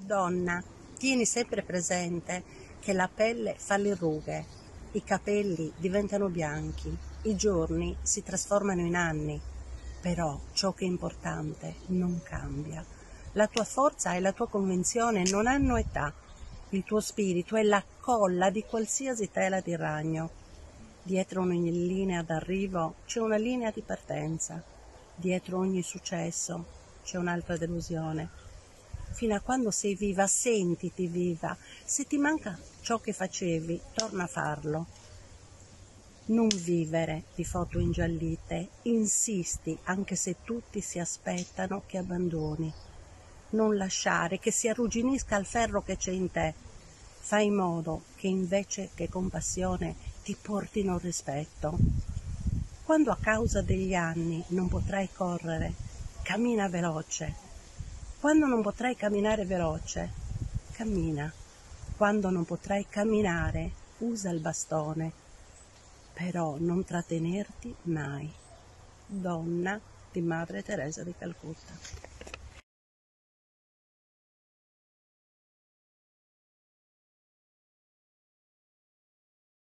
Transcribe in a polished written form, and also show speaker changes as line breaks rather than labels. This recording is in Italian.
Donna, tieni sempre presente che la pelle fa le rughe, i capelli diventano bianchi, i giorni si trasformano in anni, però ciò che è importante non cambia. La tua forza e la tua convinzione non hanno età. Il tuo spirito è la colla di qualsiasi tela di ragno. Dietro ogni linea d'arrivo c'è una linea di partenza. Dietro ogni successo c'è un'altra delusione. Fino a quando sei viva, sentiti viva. Se ti manca ciò che facevi, torna a farlo. Non vivere di foto ingiallite, insisti anche se tutti si aspettano che abbandoni. Non lasciare che si arrugginisca il ferro che c'è in te. Fai in modo che invece che compassione ti portino rispetto. Quando a causa degli anni non potrai correre, cammina veloce. Quando non potrai camminare veloce, cammina. Quando non potrai camminare, usa il bastone. Però non trattenerti mai. Donna di Madre Teresa di Calcutta.